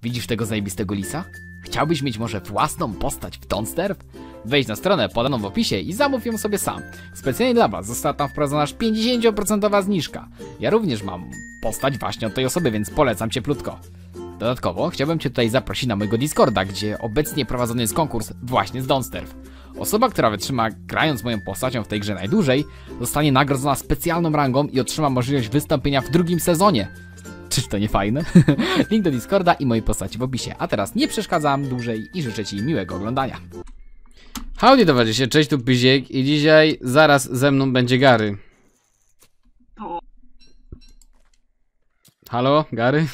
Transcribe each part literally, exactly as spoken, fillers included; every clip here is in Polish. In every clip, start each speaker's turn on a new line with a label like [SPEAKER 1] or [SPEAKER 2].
[SPEAKER 1] Widzisz tego zajebistego lisa? Chciałbyś mieć może własną postać w Dawnsterf? Wejdź na stronę podaną w opisie i zamów ją sobie sam. Specjalnie dla was została tam wprowadzona aż pięćdziesiąt procent zniżka. Ja również mam postać właśnie od tej osoby, więc polecam cieplutko. Dodatkowo chciałbym cię tutaj zaprosić na mojego Discorda, gdzie obecnie prowadzony jest konkurs właśnie z Dawnsterf. Osoba, która wytrzyma grając moją postacią w tej grze najdłużej, zostanie nagrodzona specjalną rangą i otrzyma możliwość wystąpienia w drugim sezonie. Czyż to nie fajne? Link do Discorda i mojej postaci w opisie. A teraz nie przeszkadzam dłużej i życzę ci miłego oglądania.
[SPEAKER 2] Howdy towarzysze, cześć, tu Pyziek i dzisiaj zaraz ze mną będzie Gary. Halo, Gary?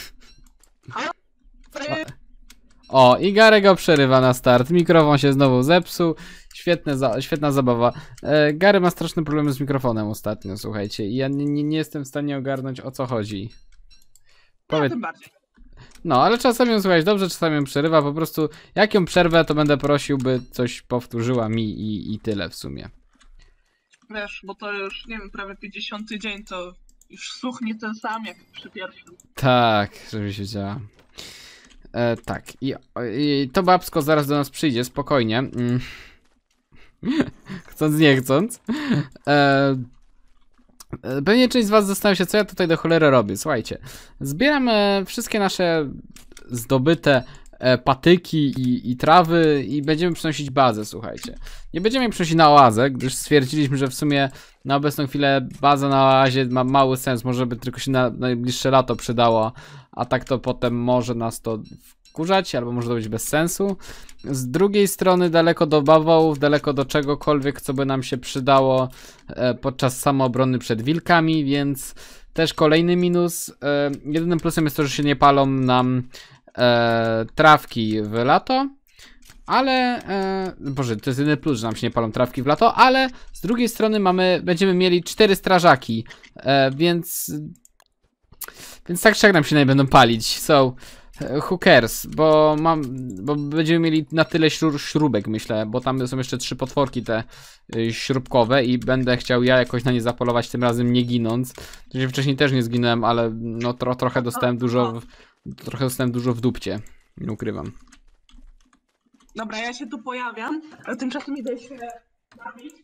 [SPEAKER 2] O, i Gary go przerywa na start, mikrofon się znowu zepsuł, Świetne za świetna zabawa. E, Gary ma straszne problemy z mikrofonem ostatnio, słuchajcie, i ja nie, nie, nie jestem w stanie ogarnąć, o co chodzi. Powiedz... No, ale czasami ją słuchać dobrze, czasami ją przerywa, po prostu jak ją przerwę, to będę prosił, by coś powtórzyła mi i, i tyle w sumie.
[SPEAKER 3] Wiesz, bo to już, nie wiem, prawie pięćdziesiąty dzień, to już słuch nie ten sam jak przy pierwszym.
[SPEAKER 2] Tak, żeby się działa. E, tak, I, i to babsko zaraz do nas przyjdzie, spokojnie. Mm. Chcąc nie chcąc. E, Pewnie część z was zastanawia się, co ja tutaj do cholery robię. Słuchajcie, zbieram e, wszystkie nasze zdobyte e, patyki i, i trawy i będziemy przynosić bazę, słuchajcie. Nie będziemy przynosić na oazę, gdyż stwierdziliśmy, że w sumie na obecną chwilę baza na oazie ma mały sens, może by tylko się na najbliższe lato przydało, a tak to potem może nas to wkurzać, albo może to być bez sensu. Z drugiej strony daleko do bawołów, daleko do czegokolwiek, co by nam się przydało e, podczas samoobrony przed wilkami, więc też kolejny minus. E, jedynym plusem jest to, że się nie palą nam e, trawki w lato, ale, e, boże, to jest jedyny plus, że nam się nie palą trawki w lato, ale z drugiej strony mamy, będziemy mieli cztery strażaki, e, więc, więc tak czy jak nam się nie będą palić, so... Who cares, bo mam, bo będziemy mieli na tyle śrub, śrubek, myślę, bo tam są jeszcze trzy potworki te y, śrubkowe i będę chciał ja jakoś na nie zapolować, tym razem nie ginąc. Wcześniej też nie zginąłem, ale no tro, trochę dostałem dużo, w, trochę dostałem dużo w dupcie, nie ukrywam.
[SPEAKER 3] Dobra, ja się tu pojawiam, ale tymczasem idę się bawić.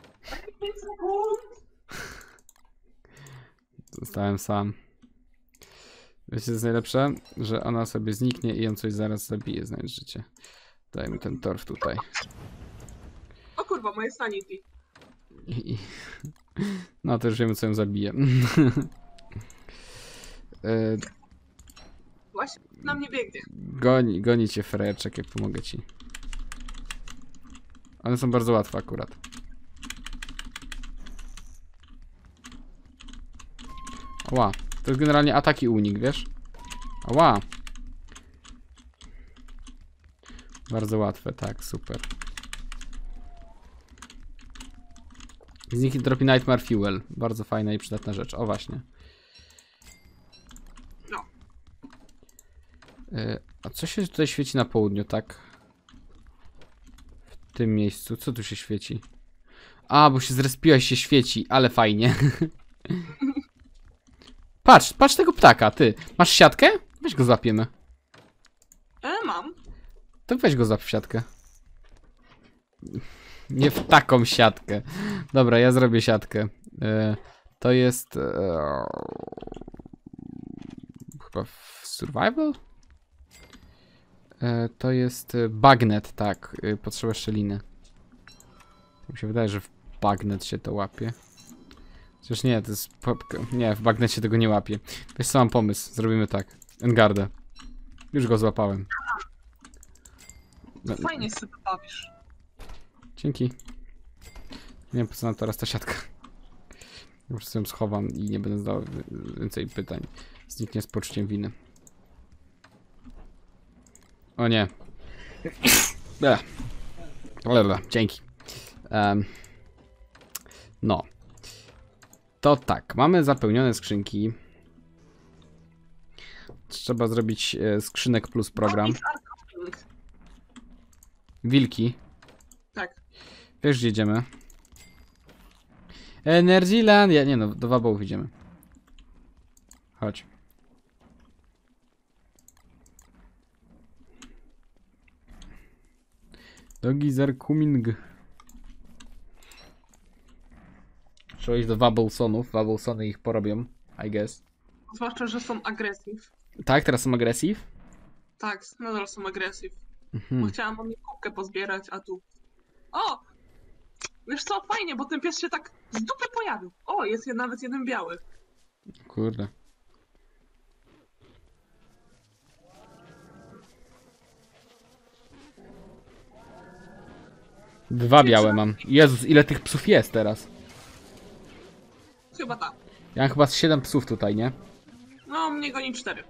[SPEAKER 2] Zostałem sam. Wiecie, co jest najlepsze? Że ona sobie zniknie i ją coś zaraz zabije, znając życie. Daj mi ten torf tutaj.
[SPEAKER 3] O kurwa, moje sanity.
[SPEAKER 2] I, i... No to już wiemy, co ją zabije. e...
[SPEAKER 3] Właśnie na mnie biegnie.
[SPEAKER 2] Goni, goni cię frejeczek, jak pomogę ci. One są bardzo łatwe akurat. Ła. To jest generalnie atak i unik, wiesz? Ała. Bardzo łatwe, tak, super. Z nich dropi Nightmare Fuel. Bardzo fajna i przydatna rzecz. O, właśnie.
[SPEAKER 3] No.
[SPEAKER 2] Y, a co się tutaj świeci na południu, tak? W tym miejscu. Co tu się świeci? A, bo się zrespiłaś, się świeci, ale fajnie. Patrz, patrz tego ptaka, ty. Masz siatkę? Weź go złapiemy.
[SPEAKER 3] E, mam.
[SPEAKER 2] To weź go złap w siatkę. Nie w taką siatkę. Dobra, ja zrobię siatkę. E, to jest... E, chyba w survival? E, to jest bagnet, tak. E, potrzeba szczeliny. Mi się wydaje, że w bagnet się to łapie. Chociaż nie, to jest... Nie, w bagnecie tego nie łapie. Wiesz co, mam pomysł. Zrobimy tak. Engardę. Już go złapałem.
[SPEAKER 3] No, fajnie sobie bawisz.
[SPEAKER 2] Dzięki. Nie wiem, po co nam teraz ta siatka. Po prostu ją schowam i nie będę zadał więcej pytań. Zniknie z poczuciem winy. O nie. Dobra, dzięki. Um, no. To tak, mamy zapełnione skrzynki. Trzeba zrobić e, skrzynek plus program. Wilki.
[SPEAKER 3] Tak.
[SPEAKER 2] Wiesz, gdzie jedziemy? Energyland. Ja, nie no, do Wabołów idziemy. Chodź. Dogi are coming. Trzeba iść do Wabblesonów. Wabblesony ich porobią, I guess.
[SPEAKER 3] Zwłaszcza, że są agresyw.
[SPEAKER 2] Tak, teraz są agresyw?
[SPEAKER 3] Tak, nadal są agresyw.
[SPEAKER 2] Mhm.
[SPEAKER 3] Bo chciałam od nich kubkę pozbierać, a tu... O! Wiesz co, fajnie, bo ten pies się tak z dupy pojawił. O, jest je- nawet jeden biały.
[SPEAKER 2] Kurde. Dwa białe mam. Jezus, ile tych psów jest teraz?
[SPEAKER 3] Chyba tak.
[SPEAKER 2] Ja mam chyba z siedem psów tutaj, nie?
[SPEAKER 3] No, mnie goni cztery.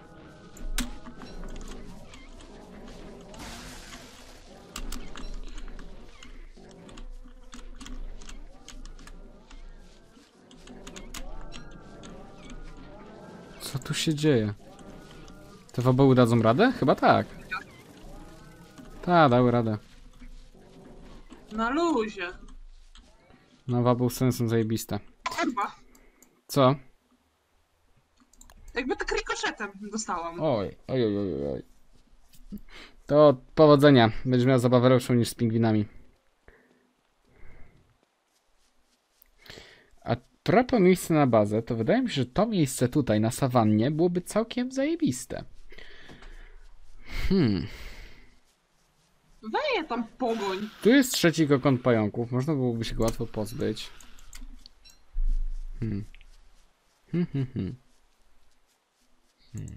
[SPEAKER 2] Co tu się dzieje? Te waboły dadzą radę? Chyba tak. Tak, dały radę.
[SPEAKER 3] Na luzie.
[SPEAKER 2] No, waboły są zajebiste.
[SPEAKER 3] Kurwa.
[SPEAKER 2] Co?
[SPEAKER 3] Jakby tak rikoszetem dostałam.
[SPEAKER 2] Oj, oj, oj, oj, oj. To powodzenia. Będziesz miał zabawę lepszą niż z pingwinami. A propos miejsca na bazę, to wydaje mi się, że to miejsce tutaj na sawannie byłoby całkiem zajebiste. Hmm.
[SPEAKER 3] Weje tam pogoń.
[SPEAKER 2] Tu jest trzeci kokon pająków. Można byłoby się go łatwo pozbyć. Hmm. Hmm, hmm, hmm. Hmm.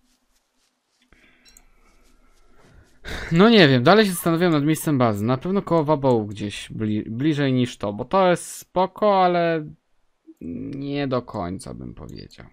[SPEAKER 2] No nie wiem, dalej się zastanawiam nad miejscem bazy. Na pewno koło wabołu gdzieś bli bliżej niż to, bo to jest spoko, ale nie do końca bym powiedział.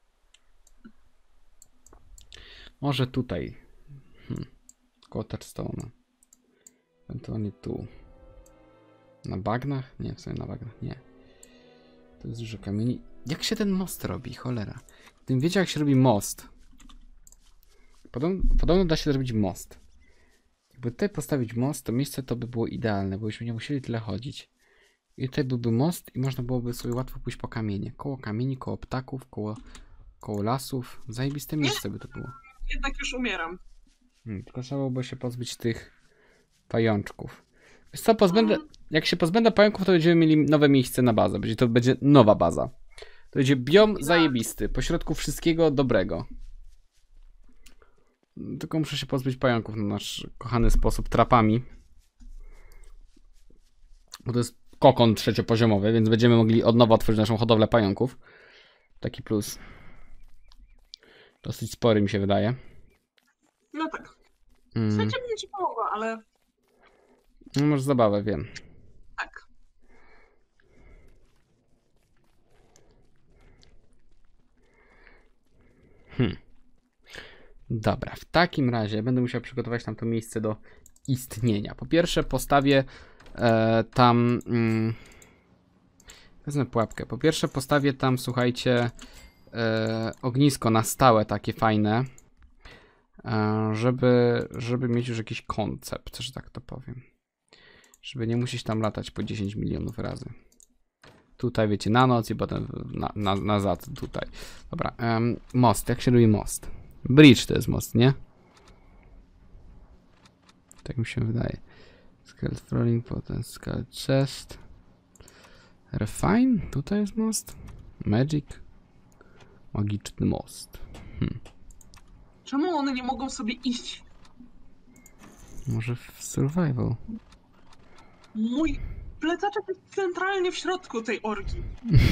[SPEAKER 2] Może tutaj. Hmm. Koło touchstone'a. Ewentualnie tu. Na bagnach? Nie, w sumie na bagnach nie. To jest dużo kamieni. Jak się ten most robi? Cholera. Gdybym wiedział, jak się robi most. Podobno, podobno da się zrobić most. Jakby tutaj postawić most, to miejsce to by było idealne, bo byśmy nie musieli tyle chodzić. I tutaj byłby most i można byłoby sobie łatwo pójść po kamienie. Koło kamieni, koło ptaków, koło, koło lasów. Zajebiste miejsce by to było.
[SPEAKER 3] Jednak już umieram.
[SPEAKER 2] Hmm, tylko trzeba byłoby się pozbyć tych pajączków. Wiesz co, pozbędę, jak się pozbędę pająków, to będziemy mieli nowe miejsce na bazę. Będzie to będzie nowa baza. To będzie biom zajebisty, pośrodku wszystkiego dobrego. Tylko muszę się pozbyć pająków na nasz kochany sposób, trapami. Bo to jest kokon trzeciopoziomowy, więc będziemy mogli od nowa otworzyć naszą hodowlę pająków. Taki plus. Dosyć spory mi się wydaje.
[SPEAKER 3] No tak.
[SPEAKER 2] Mm.
[SPEAKER 3] Słuchajcie, mnie ci pomogła, ale
[SPEAKER 2] No może zabawę, wiem.
[SPEAKER 3] tak.
[SPEAKER 2] Hmm. Dobra, w takim razie będę musiał przygotować tam to miejsce do istnienia. Po pierwsze postawię e, tam... Mm, wezmę pułapkę. Po pierwsze postawię tam, słuchajcie, e, ognisko na stałe takie fajne, e, żeby, żeby mieć już jakiś koncept, że tak to powiem. Żeby nie musieć tam latać po dziesięć milionów razy. Tutaj wiecie, na noc i potem na, na, nazad tutaj. Dobra, um, most, jak się robi most? Bridge to jest most, nie? Tak mi się wydaje. Scaled rolling, potem scaled chest. Refine, tutaj jest most. Magic. Magiczny most. Hmm.
[SPEAKER 3] Czemu one nie mogą sobie iść?
[SPEAKER 2] Może w survival.
[SPEAKER 3] Mój plecaczek jest centralnie w środku tej orgi.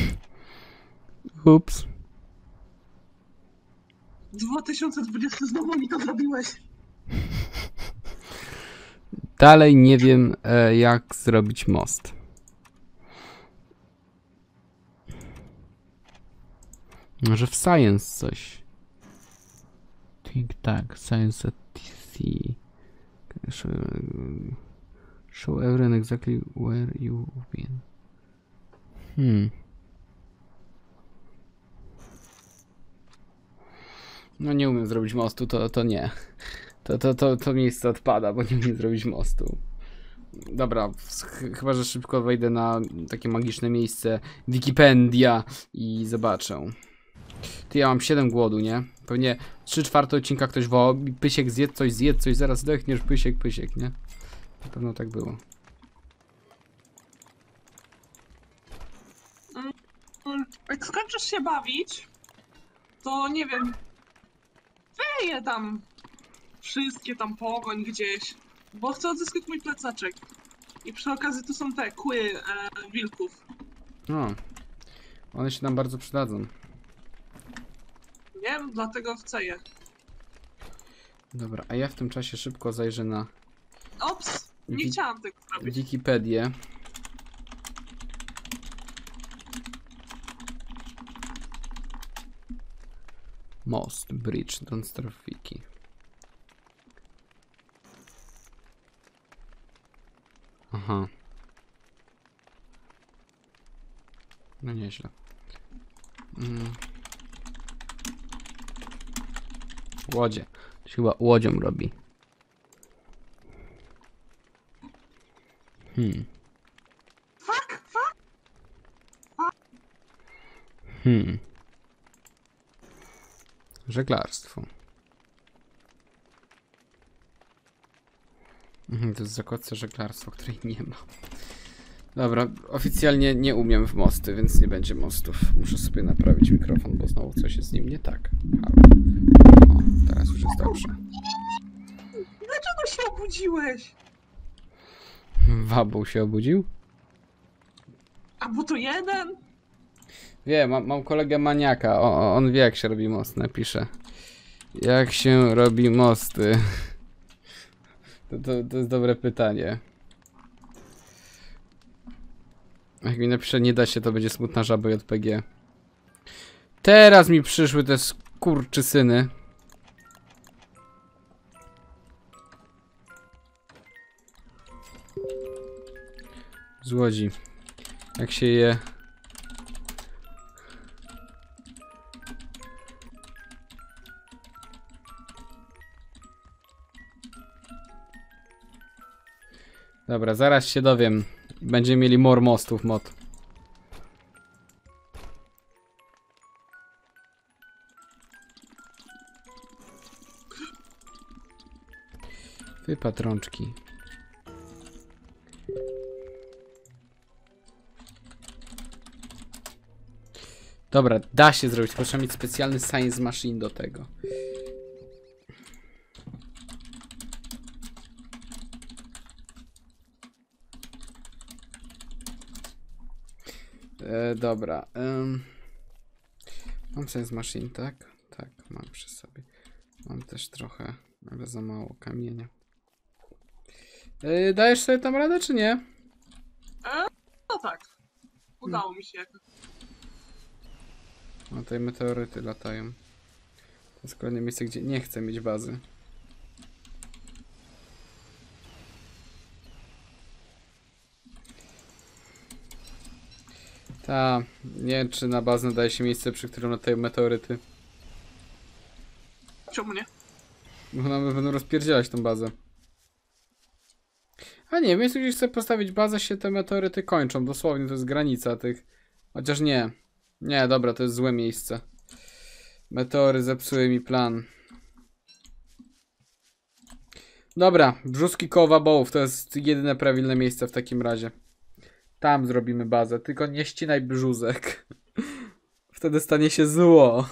[SPEAKER 2] Ups.
[SPEAKER 3] dwa tysiące dwudziesty znowu mi to zrobiłeś.
[SPEAKER 2] Dalej nie wiem, e, jak zrobić most. Może w Science coś. Think tak, Science at T C. Show, show everyone exactly where you've been. Hmm. No nie umiem zrobić mostu, to, to nie. To, to, to, to miejsce odpada, bo nie umiem zrobić mostu. Dobra, ch chyba że szybko wejdę na takie magiczne miejsce Wikipedia i zobaczę. Ty, ja mam siedem głodu, nie? Pewnie trzy czwarte odcinka ktoś woła, Pysiek zjedz coś, zjedz coś, zaraz zdechniesz, Pysiek, Pysiek, nie? Na pewno tak było.
[SPEAKER 3] Jak skończysz się bawić, to nie wiem, wyje tam wszystkie tam pogoń gdzieś, bo chcę odzyskać mój plecaczek. I przy okazji tu są te kły e, wilków.
[SPEAKER 2] No. One się nam bardzo przydadzą.
[SPEAKER 3] Nie wiem, dlatego chcę je.
[SPEAKER 2] Dobra, a ja w tym czasie szybko zajrzę na
[SPEAKER 3] Ops, nie
[SPEAKER 2] Wi-
[SPEAKER 3] chciałam tego zrobić.
[SPEAKER 2] Wikipedię. Most, bridge, don't starve wiki. Aha. No nieźle. Mm. Łodzie. To się chyba łodzią robi. Hmm.
[SPEAKER 3] Fuck, fuck!
[SPEAKER 2] Hmm. Żeglarstwo. Mhm, to jest zakładce żeglarstwa, której nie ma. Dobra, oficjalnie nie umiem w mosty, więc nie będzie mostów. Muszę sobie naprawić mikrofon, bo znowu coś jest z nim nie tak. Halo. O, teraz już jest dobrze.
[SPEAKER 3] Dlaczego się obudziłeś?
[SPEAKER 2] Wabuł się obudził?
[SPEAKER 3] A bo to jeden?
[SPEAKER 2] Wiem, mam, mam kolegę maniaka. O, o, on wie, jak się robi most, napisze. Jak się robi mosty? To, to, to jest dobre pytanie. Jak mi napisze, nie da się, to będzie smutna żaba J P G. Teraz mi przyszły te skurczysyny. Z Łodzi. Jak się je... Dobra, zaraz się dowiem. Będziemy mieli more mostów mod. Wy patrączki. Dobra, da się zrobić, tylko trzeba mieć specjalny science machine do tego. E, dobra. Um, mam science machine, tak? Tak, mam przy sobie. Mam też trochę, ale za mało kamienia. E, dajesz sobie tam radę, czy nie?
[SPEAKER 3] E, no tak. Udało mi się jakoś.
[SPEAKER 2] O, tutaj meteoryty latają. To jest kolejne miejsce, gdzie nie chcę mieć bazy. Ta, nie wiem, czy na bazę daje się miejsce, przy którym latają meteoryty.
[SPEAKER 3] Czemu nie?
[SPEAKER 2] Bo nam będą rozpierdzielać tą bazę. A nie, w miejscu, gdzie chcę postawić bazę, się te meteoryty kończą. Dosłownie, to jest granica tych. Chociaż nie. Nie, dobra, to jest złe miejsce. Meteory zepsuły mi plan. Dobra, brzuski koła bołów to jest jedyne prawilne miejsce w takim razie. Tam zrobimy bazę, tylko nie ścinaj brzuzek. Wtedy stanie się zło.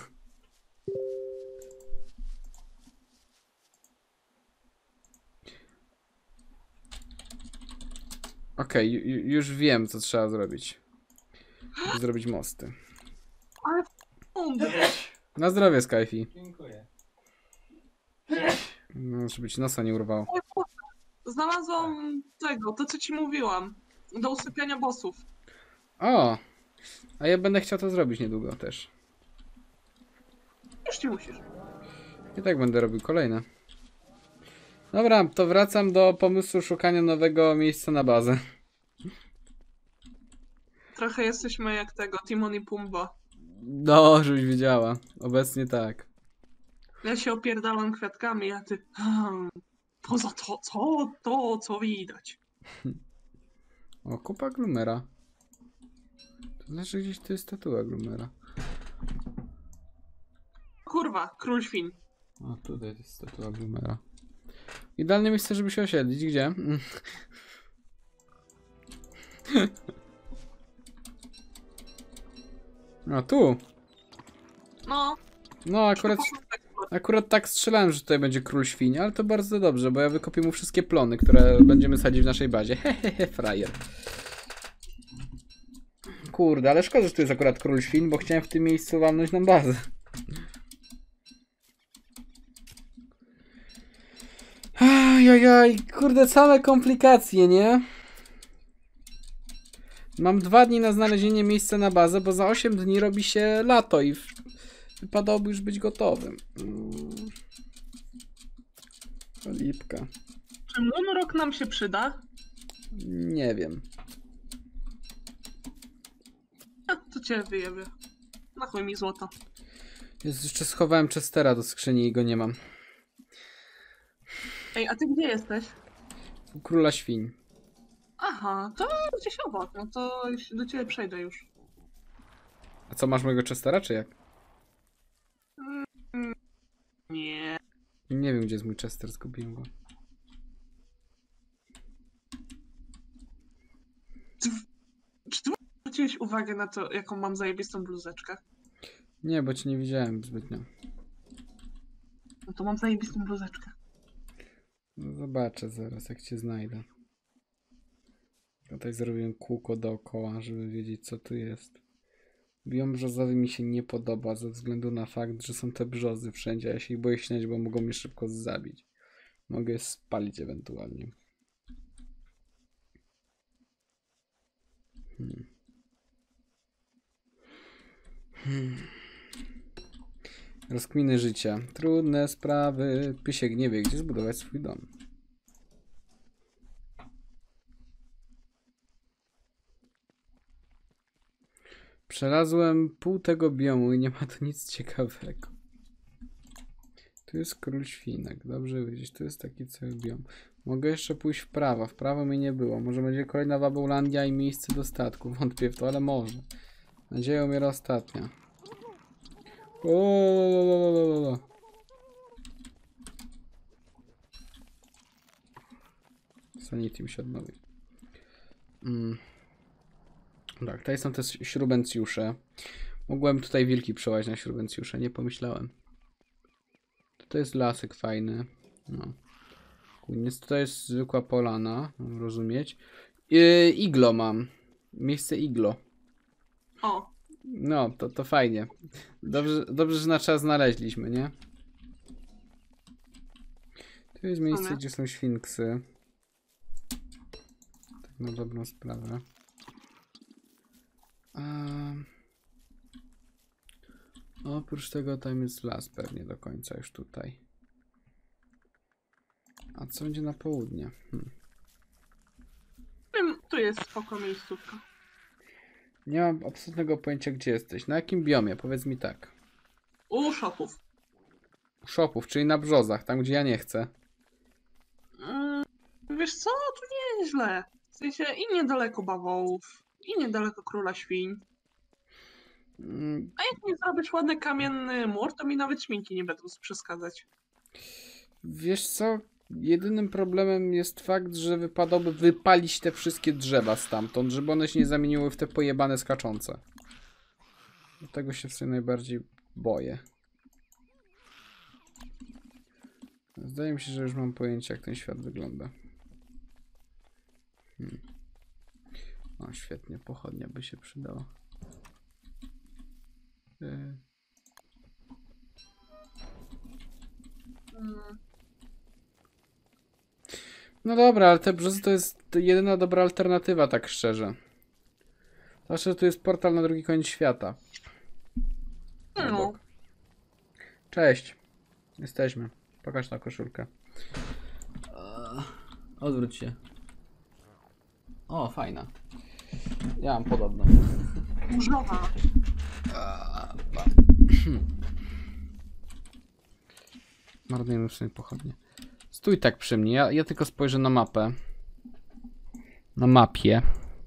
[SPEAKER 2] Okej, okay, już wiem, co trzeba zrobić. Żeby zrobić mosty.
[SPEAKER 3] Ale fundy.
[SPEAKER 2] Na zdrowie, Skyfi.
[SPEAKER 4] Dziękuję.
[SPEAKER 2] No, żeby ci nosa nie urwało.
[SPEAKER 3] Znalazłam tego, to co ci mówiłam. Do usypiania bossów.
[SPEAKER 2] O! A ja będę chciał to zrobić niedługo też.
[SPEAKER 3] Już nie musisz.
[SPEAKER 2] I tak będę robił kolejne. Dobra, to wracam do pomysłu szukania nowego miejsca na bazę.
[SPEAKER 3] Trochę jesteśmy jak tego, Timon i Pumba.
[SPEAKER 2] No, żebyś wiedziała. Obecnie tak.
[SPEAKER 3] Ja się opierdalam kwiatkami, a ty... Hmm, poza to, co to, co widać.
[SPEAKER 2] O, kupa Glumera. To znaczy gdzieś tu jest statua Glumera.
[SPEAKER 3] Kurwa, król świn.
[SPEAKER 2] O, tutaj jest statua Glumera. Idealne miejsce, żeby się osiedlić. Gdzie? No tu.
[SPEAKER 3] No.
[SPEAKER 2] No akurat, akurat tak strzelałem, że tutaj będzie król świń, ale to bardzo dobrze, bo ja wykopię mu wszystkie plony, które będziemy sadzić w naszej bazie. Hehehe, frajer. Kurde, ale szkoda, że tu jest akurat król świń, bo chciałem w tym miejscu walnąć nam bazę. Ajajaj, kurde, same komplikacje, nie? Mam dwa dni na znalezienie miejsca na bazę, bo za osiem dni robi się lato i wypadałoby już być gotowym. Mm. Lipka.
[SPEAKER 3] Czy Moonrock nam się przyda?
[SPEAKER 2] Nie wiem.
[SPEAKER 3] A, to cię wyjebie. Na chuj mi złoto.
[SPEAKER 2] Jest, jeszcze schowałem Chestera do skrzyni i go nie mam.
[SPEAKER 3] Ej, a ty gdzie jesteś?
[SPEAKER 2] U króla świń.
[SPEAKER 3] Aha, to gdzieś obok, no to do ciebie przejdę już.
[SPEAKER 2] A co, masz mojego Chestera, czy jak?
[SPEAKER 3] Nie.
[SPEAKER 2] Nie wiem, gdzie jest mój Chester, zgubiłem go.
[SPEAKER 3] Ty, czy ty zwróciłeś uwagę na to, jaką mam zajebistą bluzeczkę?
[SPEAKER 2] Nie, bo cię nie widziałem zbytnio.
[SPEAKER 3] No to mam zajebistą bluzeczkę.
[SPEAKER 2] No zobaczę zaraz, jak cię znajdę. Tutaj zrobiłem kółko dookoła, żeby wiedzieć, co tu jest. Biom brzozowy mi się nie podoba ze względu na fakt, że są te brzozy wszędzie. Ja się ich boję śniać, bo mogą mnie szybko zabić. Mogę je spalić ewentualnie. Hmm. Hmm. Rozkminy życia. Trudne sprawy. Pysiek nie wie, gdzie zbudować swój dom. Przelazłem pół tego biomu i nie ma tu nic ciekawego. Tu jest król świnek. Dobrze wiedzieć. Tu jest taki cały biom. Mogę jeszcze pójść w prawo. W prawo mi nie było. Może będzie kolejna Wabaulandia i miejsce do statku. Wątpię w to, ale może. Nadzieja umiera ostatnia. O. Sanity mi się odnowi. Mm. Tak, tutaj są te śrubencjusze. Mogłem tutaj wilki przełazić na śrubencjusze, nie pomyślałem. Tutaj jest lasek fajny. No. Więc tutaj jest zwykła polana, mam rozumieć. Yy, iglo mam. Miejsce iglo.
[SPEAKER 3] O.
[SPEAKER 2] No, to, to fajnie. Dobrze, dobrze, że na czas znaleźliśmy, nie? Tu jest miejsce,
[SPEAKER 3] One.
[SPEAKER 2] gdzie są świnksy. Tak na dobrą sprawę. Um, oprócz tego tam jest las pewnie do końca już tutaj. A co będzie na południe? Hmm.
[SPEAKER 3] Wiem, tu jest spoko miejscówka.
[SPEAKER 2] Nie mam absolutnego pojęcia, gdzie jesteś. Na jakim biomie? Powiedz mi tak.
[SPEAKER 3] U szopów.
[SPEAKER 2] U szopów, czyli na brzozach, tam gdzie ja nie chcę.
[SPEAKER 3] Mm, wiesz co? Tu nie jest źle. W sensie i niedaleko bawołów, i niedaleko króla świń.
[SPEAKER 2] Mm,
[SPEAKER 3] A jak mi zrobisz ładny kamienny mur, to mi nawet śminki nie będą przeszkadzać.
[SPEAKER 2] wiesz co? Jedynym problemem jest fakt, że wypadałoby wypalić te wszystkie drzewa stamtąd, żeby one się nie zamieniły w te pojebane skaczące. Tego się w sumie najbardziej boję. Zdaje mi się, że już mam pojęcie, jak ten świat wygląda. Hmm. O, świetnie, pochodnia by się przydała. Yy.
[SPEAKER 3] Mm.
[SPEAKER 2] No dobra, ale te brzozy to jest jedyna dobra alternatywa, tak szczerze. Zwłaszcza, że tu jest portal na drugi koniec świata.
[SPEAKER 3] No.
[SPEAKER 2] Obok. Cześć. Jesteśmy. Pokaż na koszulkę. Eee, odwróć się. O, fajna. Ja mam podobną.
[SPEAKER 3] Różowa.
[SPEAKER 2] Marnujemy w sumie pochodnie. Stój tak przy mnie, ja, ja tylko spojrzę na mapę. Na mapie.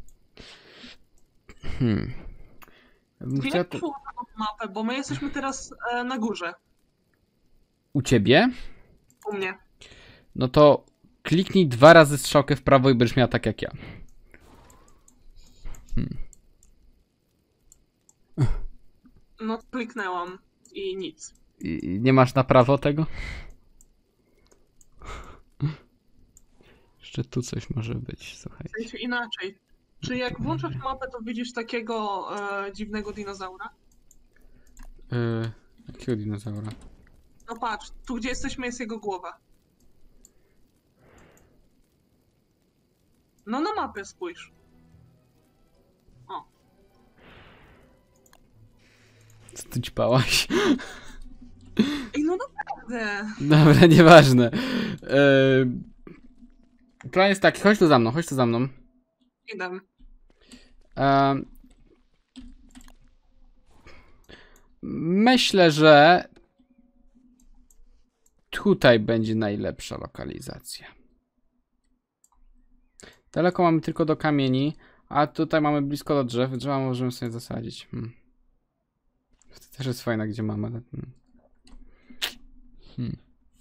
[SPEAKER 2] Hmm. Bym chciał
[SPEAKER 3] Jak
[SPEAKER 2] to...
[SPEAKER 3] czuła mapę, bo my jesteśmy teraz e, na górze.
[SPEAKER 2] U ciebie?
[SPEAKER 3] U mnie.
[SPEAKER 2] no to kliknij dwa razy strzałkę w prawo i będziesz miała tak jak ja. Hmm.
[SPEAKER 3] No kliknęłam i nic.
[SPEAKER 2] I nie masz na prawo tego? Jeszcze tu coś może być, słuchajcie.
[SPEAKER 3] W sensie inaczej. Czy jak włączasz mapę, to widzisz takiego e, dziwnego dinozaura?
[SPEAKER 2] Yy, jakiego dinozaura?
[SPEAKER 3] No patrz, tu gdzie jesteśmy jest jego głowa. No na mapę spójrz. O.
[SPEAKER 2] Co ty ćpałaś?
[SPEAKER 3] Ej, no naprawdę.
[SPEAKER 2] Dobra, nieważne. Yy, plan jest taki, chodź tu za mną, chodź tu za mną.
[SPEAKER 3] Idę.
[SPEAKER 2] Yy, myślę, że tutaj będzie najlepsza lokalizacja. Daleko mamy tylko do kamieni, a tutaj mamy blisko do drzew. Drzewa możemy sobie zasadzić. Hmm. To też jest fajne, gdzie mamy. Hmm. Hmm.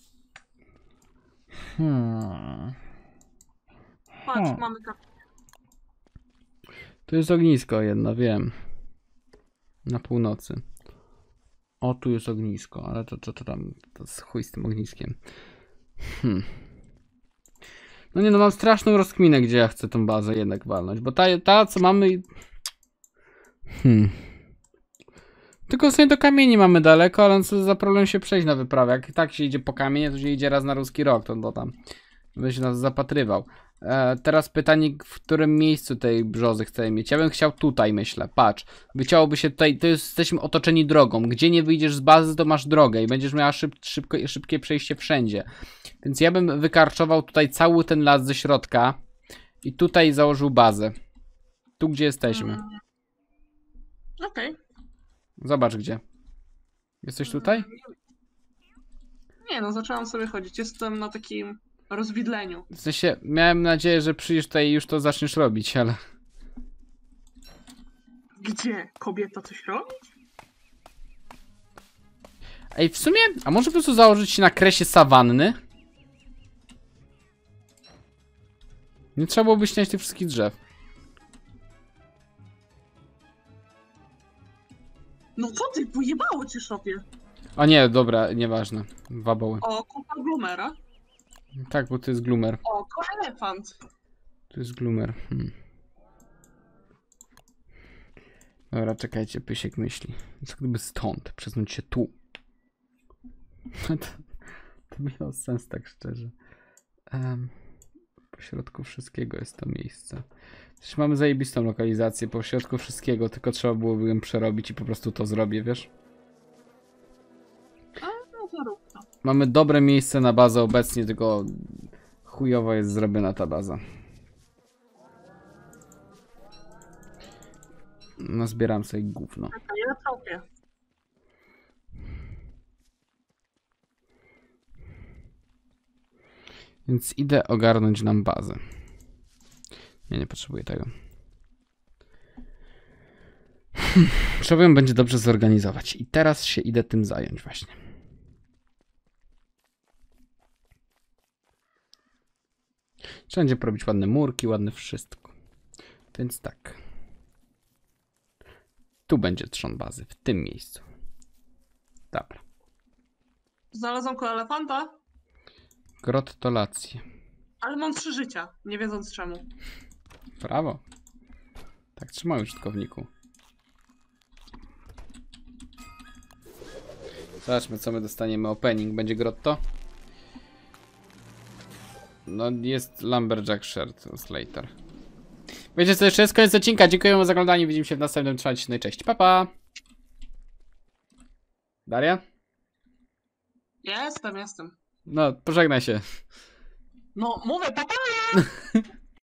[SPEAKER 2] Hmm.
[SPEAKER 3] Patrz,
[SPEAKER 2] Hmm.
[SPEAKER 3] mamy tak.
[SPEAKER 2] Tu jest ognisko jedno, wiem. Na północy. O, tu jest ognisko, ale to, to, to tam, to jest chuj z tym ogniskiem. Hmm. No nie no, mam straszną rozkminę, gdzie ja chcę tą bazę jednak walnąć, bo ta, ta co mamy... Hmm. Tylko sobie do kamieni mamy daleko, ale co za problem się przejść na wyprawę. Jak tak się idzie po kamienie, to się idzie raz na ruski rok, to, to tam by się nas zapatrywał. E, teraz pytanie, w którym miejscu tej brzozy chcemy mieć. Ja bym chciał tutaj, myślę. Patrz, wyciałoby się tutaj, to jest, jesteśmy otoczeni drogą. Gdzie nie wyjdziesz z bazy, to masz drogę i będziesz miała szyb, szybko, szybkie przejście wszędzie. Więc ja bym wykarczował tutaj cały ten las ze środka i tutaj założył bazę. Tu, gdzie jesteśmy.
[SPEAKER 3] Mm. Okej. Okay.
[SPEAKER 2] Zobacz, gdzie. Jesteś tutaj?
[SPEAKER 3] Nie no, zaczęłam sobie chodzić. Jestem na takim rozwidleniu.
[SPEAKER 2] W sensie, miałem nadzieję, że przyjdziesz tutaj i już to zaczniesz robić, ale...
[SPEAKER 3] Gdzie? Kobieta coś robi?
[SPEAKER 2] Ej, w sumie, a może po prostu założyć się na kresie sawanny? Nie trzeba byłoby śniać tych wszystkich drzew.
[SPEAKER 3] No co ty, pojebało cię szopie?
[SPEAKER 2] A nie, dobra, nieważne. Waboły.
[SPEAKER 3] O, kupa glumera.
[SPEAKER 2] Tak, bo to jest glumer.
[SPEAKER 3] O, ko elefant.
[SPEAKER 2] To jest glumer. Hmm. Dobra, czekajcie, Pysiek myśli. Co gdyby stąd przesunąć się tu? To, to by miało sens, tak szczerze. Um, po środku wszystkiego jest to miejsce. Też mamy zajebistą lokalizację po środku wszystkiego, tylko trzeba byłoby ją przerobić i po prostu to zrobię, wiesz?
[SPEAKER 3] A, no to rób to.
[SPEAKER 2] Mamy dobre miejsce na bazę obecnie, tylko chujowo jest zrobiona ta baza. No zbieram sobie gówno.
[SPEAKER 3] Czekaj, ja tropię.
[SPEAKER 2] Więc idę ogarnąć nam bazę. Nie, nie potrzebuję tego. Trzeba ją będzie dobrze zorganizować. I teraz się idę tym zająć właśnie. Trzeba będzie porobić ładne murki, ładne wszystko. Więc tak. Tu będzie trzon bazy, w tym miejscu. Dobra.
[SPEAKER 3] Znalazłam ko elefanta,
[SPEAKER 2] Grottolacje.
[SPEAKER 3] ale mam trzy życia, nie wiedząc czemu.
[SPEAKER 2] Brawo. Tak trzymaj, użytkowniku. Zobaczmy, co my dostaniemy. Opening. Będzie grotto? No, jest Lumberjack Shirt Slater. Wiecie co, jeszcze jest koniec odcinka. Dziękuję za oglądanie. Widzimy się w następnym. Trzymajcie się, no i cześć. Pa, pa. Daria?
[SPEAKER 3] Jestem, jestem.
[SPEAKER 2] No, pożegnaj się.
[SPEAKER 3] No, mówię, papa!